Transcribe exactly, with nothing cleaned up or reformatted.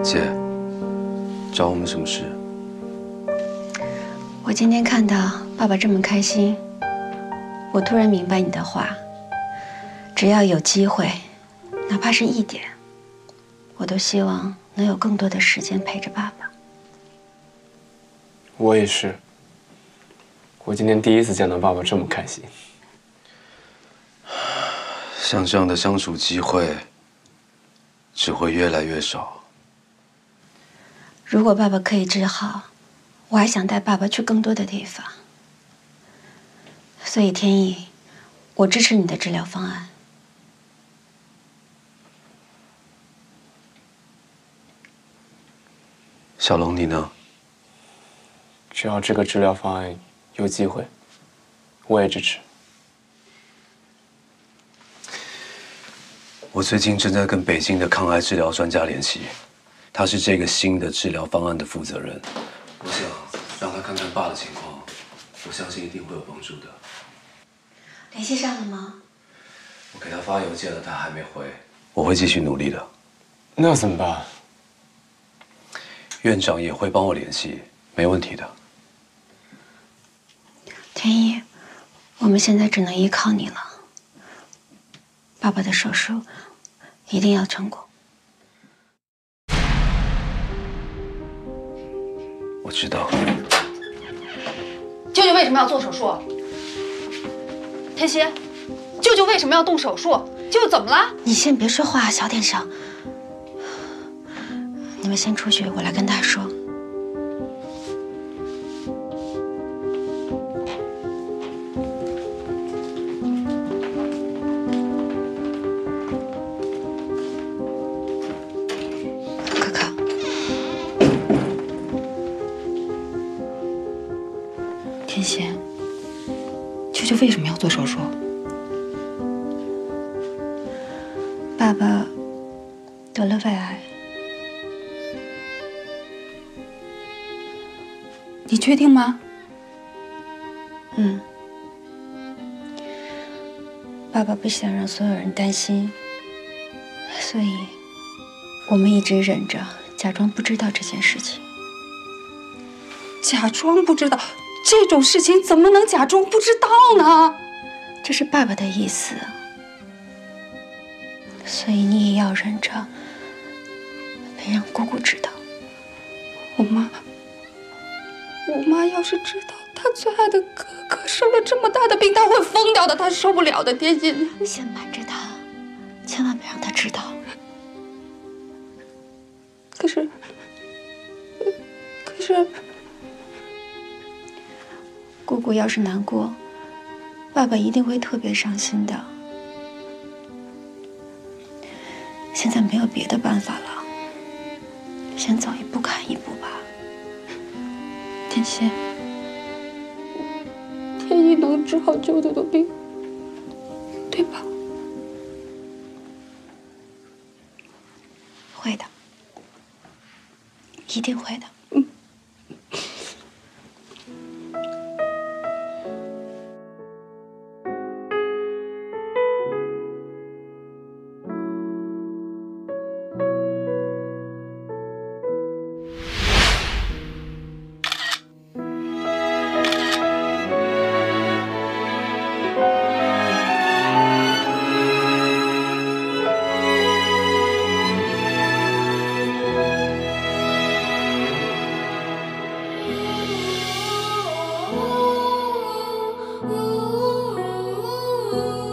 姐，找我们什么事？ 我今天看到爸爸这么开心，我突然明白你的话。只要有机会，哪怕是一点，我都希望能有更多的时间陪着爸爸。 我也是。我今天第一次见到爸爸这么开心。 像这样的相处机会，只会越来越少。 如果爸爸可以治好，我还想带爸爸去更多的地方。所以天意，我支持你的治疗方案。 小龙，你呢？ 只要这个治疗方案有机会，我也支持。 我最近正在跟北京的抗癌治疗专家联系，他是这个新的治疗方案的负责人。我想让他看看爸的情况，我相信一定会有帮助的。 联系上了吗？ 我给他发邮件了，他还没回。我会继续努力的。 那怎么办？ 院长也会帮我联系，没问题的。 天意，我们现在只能依靠你了。爸爸的手术一定要成功。 我知道。 舅舅为什么要做手术？天蝎，舅舅为什么要动手术？舅舅怎么了？ 你先别说话，小点声。你们先出去，我来跟他说。可可， 天蝎，舅舅为什么要做手术？ 爸爸得了胃癌。 你确定吗？ 嗯，爸爸不想让所有人担心，所以我们一直忍着，假装不知道这件事情。 假装不知道，这种事情怎么能假装不知道呢？ 这是爸爸的意思，所以你也要忍着，别让姑姑知道。 我妈。我妈要是知道她最爱的哥哥生了这么大的病，她会疯掉的，她受不了的。天心， 先瞒着她，千万别让她知道。 可是，可是， 姑姑要是难过，爸爸一定会特别伤心的。现在没有别的办法了，先走一步看一步吧。 天蝎，天意能治好舅舅的病，对吧？ 会的，一定会的。 嗯。 Ooh.